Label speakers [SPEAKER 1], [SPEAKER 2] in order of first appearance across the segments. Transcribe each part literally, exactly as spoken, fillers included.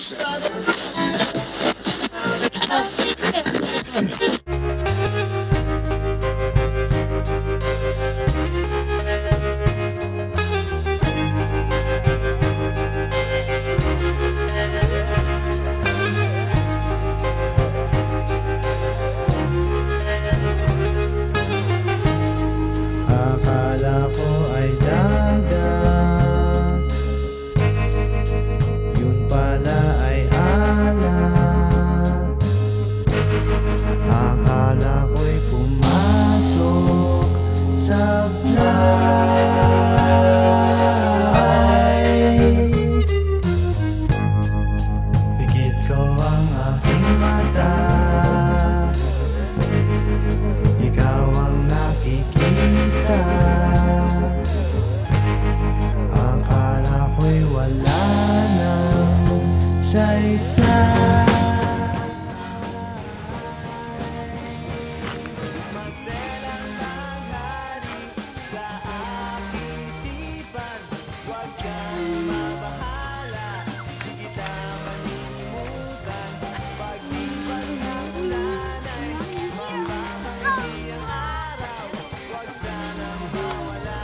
[SPEAKER 1] Akala ko ay dagat, yun pala ay alat. Akala ko'y pumasok sa fly. Pikit ko ang aking mata, ikaw ang nakikita. Akala ko'y wala nang saysay. Maselang tanghali sa aking isipan, huwag kang mabahala, di kita malilimutan. Paglipas ng ulan ay mapapangiti ang araw, huwag sanang mawala.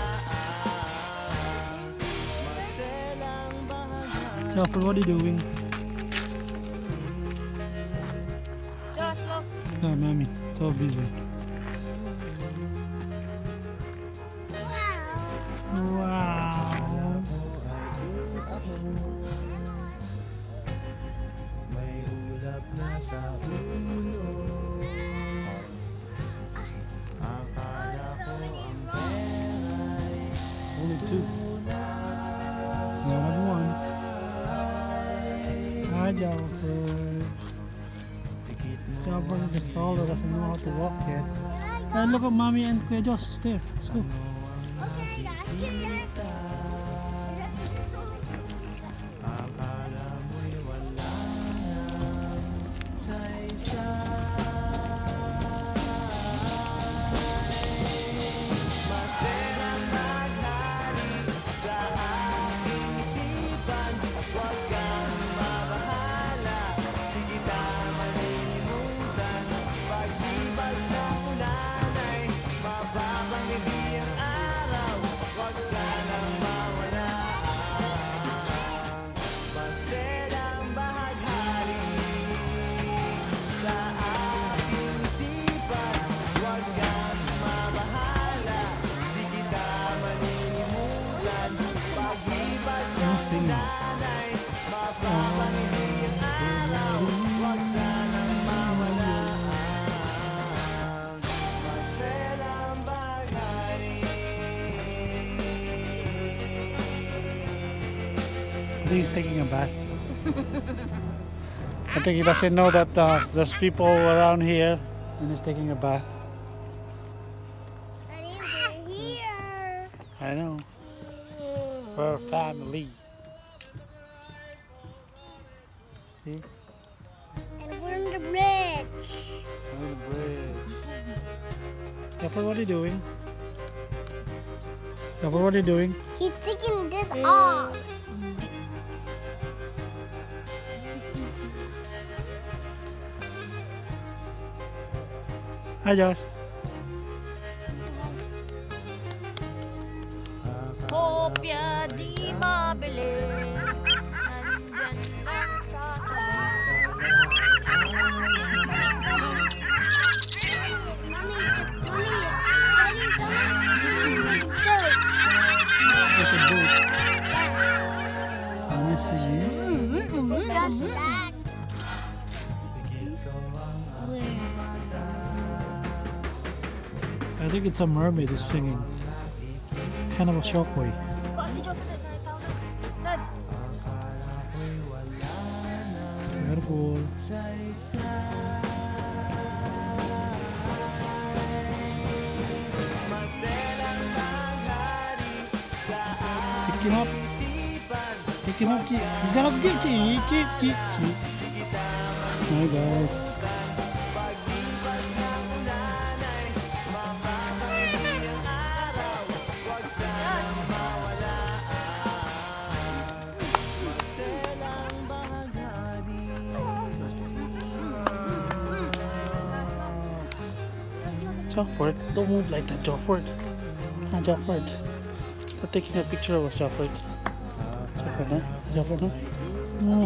[SPEAKER 1] Maselang bahagyan.
[SPEAKER 2] Joffrey, what are you doing? No, mommy, so busy. Wow.
[SPEAKER 1] May ulap na sa ulo. Akala ko ang pera'y
[SPEAKER 2] Only two. It's not number one. Hi, Joffrey. Joffrey in the stroller doesn't know how to walk yet. Hey, look at mommy and Kuya Josh. It's there. Let's go.
[SPEAKER 1] akala mo'y wala nang saysay. Maselang tanghali sa aking isipan, huwag kang mabahala, di kita malilimutan. Paglipas ng ulan ay mapapangiti ang araw, huwag sanang mawala. Maselang bahaghari sa aking isipan, huwag kang mabahala, di kita malilimutan. Paglipas ng ulan ay mapapangiti ang araw, huwag sanang mawala. Maselang bahaghari.
[SPEAKER 2] I think he's taking a bath. I think he doesn't know that uh, there's people around here and he's taking a bath.
[SPEAKER 3] We're here.
[SPEAKER 2] I know. We're a family. See?
[SPEAKER 3] And we're on the bridge.
[SPEAKER 2] On the bridge. Joffrey, what are you doing? Joffrey, what are you doing?
[SPEAKER 3] He's taking this off.
[SPEAKER 2] Hi, Josh.
[SPEAKER 4] Kopya di mabili, nandyan lang sa tabi.
[SPEAKER 3] Mommy, mommy, daddy, someone's singing the boat.
[SPEAKER 2] Look at boat. Let me see.
[SPEAKER 3] It's just that.
[SPEAKER 2] I think it's a mermaid who's singing. Kind of a shockwave.
[SPEAKER 4] Dad,
[SPEAKER 2] Careful. Pick him up. Pick him up, Chi. He's gonna Chi, Chi, Chi, Chi, Chi. Hi, guys. Jofford, don't move like that, Jofford. Ah, Jofford. I'm taking a picture of us, Jofford. Jofford, huh? Jofford, huh? No.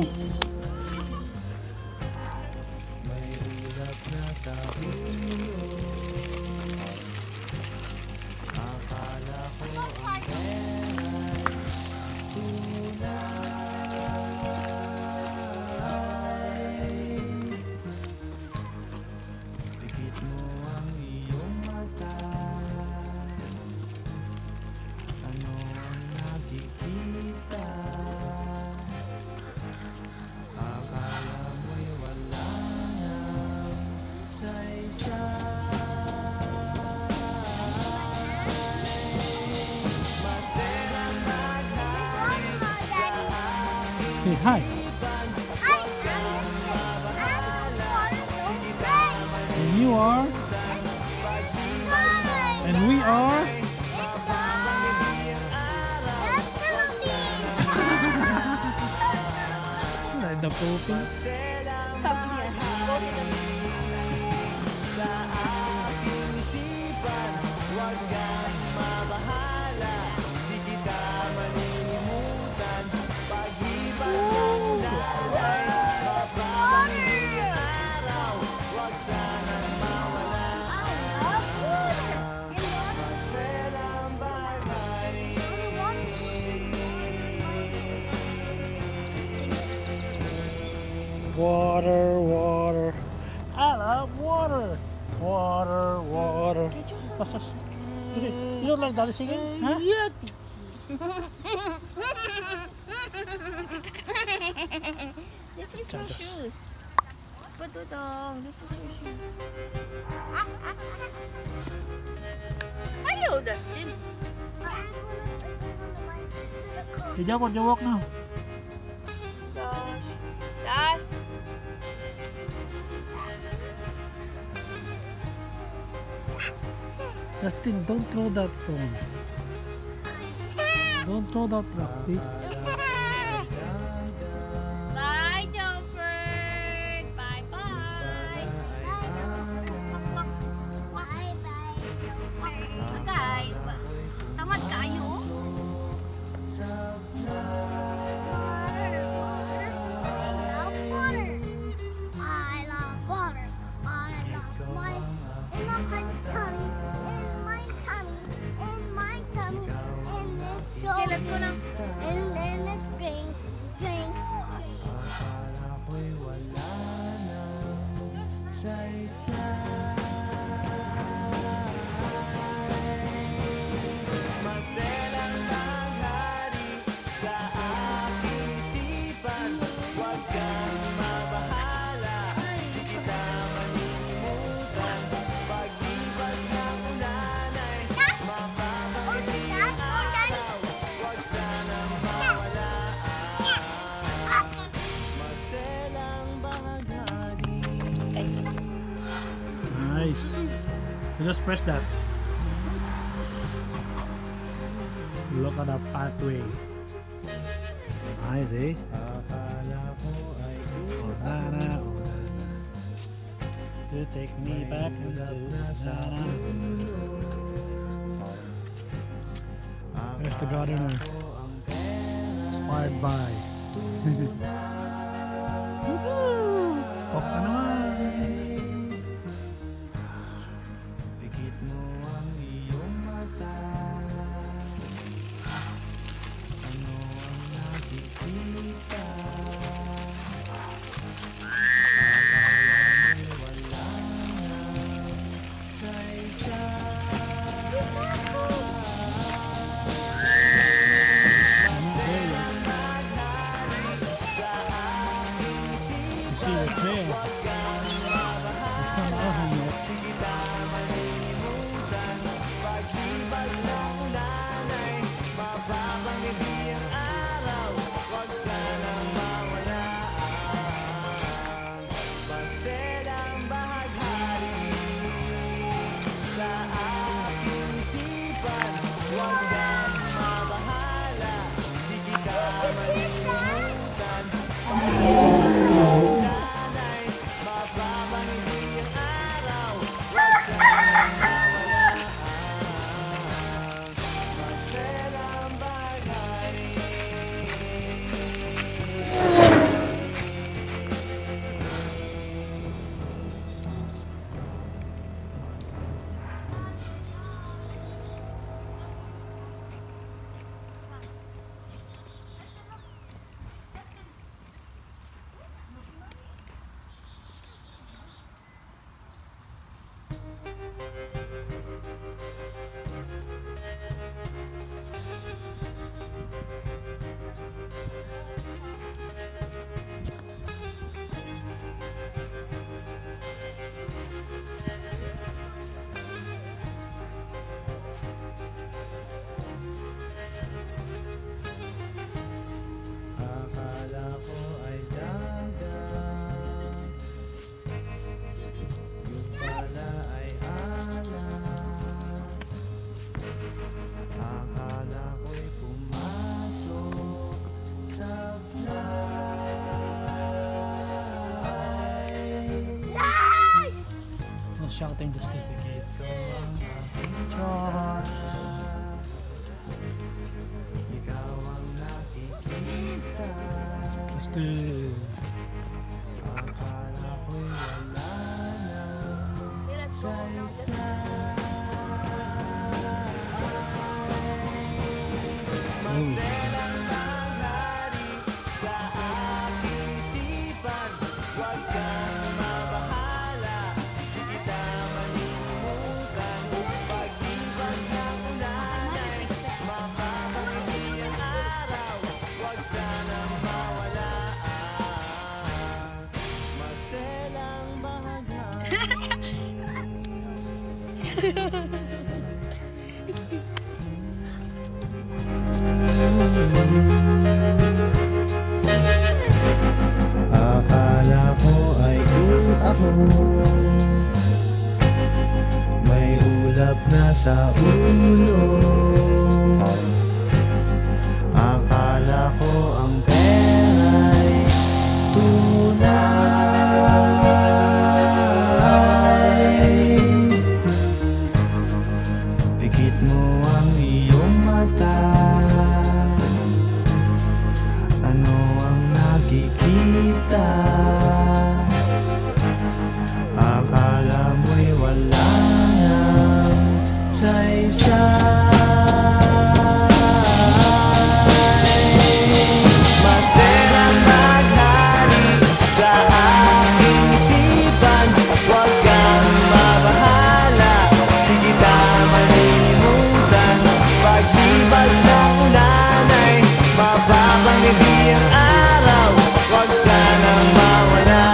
[SPEAKER 2] Hey, hi. And you are. And we are. Like the Philippines. Water, water. I love water. Water, water. You don't like Daddy singing? Huh?
[SPEAKER 4] Yeah. This is your shoes. Patutong, this is your shoes. Ayaw, Dustin.
[SPEAKER 2] Hey, Jacob, you walk now.
[SPEAKER 4] Gosh. Last.
[SPEAKER 2] Justin, don't throw that stone. Don't throw that rock, please.
[SPEAKER 4] Bye, Jofford. Bye-bye. Bye-bye. Tamad kayo. Okay, let's go now.
[SPEAKER 3] And then let's drink, drinks.
[SPEAKER 2] Nice. You just press that. Look at the pathway. Nice, eh? Oh, Nana, oh, Nana. You take me back into Nana. There's the gardener. Inspired by. Top ka naman.
[SPEAKER 3] Look!
[SPEAKER 1] Akala ko ay dagat, yung pala ay alat. Akala ko'y pumasok sa fly.
[SPEAKER 2] No shouting, just keep it.
[SPEAKER 1] Bakit ko ang aking
[SPEAKER 2] Jocheruz.
[SPEAKER 1] ikaw ang nakikita.
[SPEAKER 2] Este.
[SPEAKER 1] Akala ko'y wala nang saysay. Maselang manghari sa aking isipan. Huwag kang mabahala, di kita malilimutan. Paglipas ng ulan ay mapapangiti ang araw. Huwag sanang mawala. Maselang bahagari. Akala ko ay kung ako may ulap na sa ulo. Akala ko ang pera'y tunay. Pikit mo ang iyong mata. Ano ang nakikita? Akala mo'y wala nang saysay. Maselang maghari sa aking isipan. Huwag kang mabahala, di kita malilimutan. Paglipas ng ulan ay mapapangiti ang araw. Huwag sanang mawala.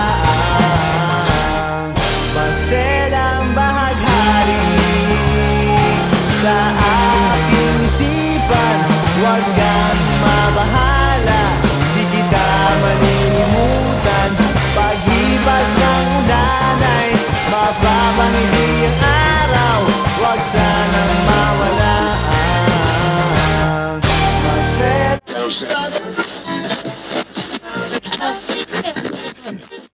[SPEAKER 1] Maselang bahaghari sa aking isipan. Huwag kang mabahala, di kita malilimutan. Paglipas ng ulan ay mapapangiti ang araw. Huwag sanang mawala. Maselang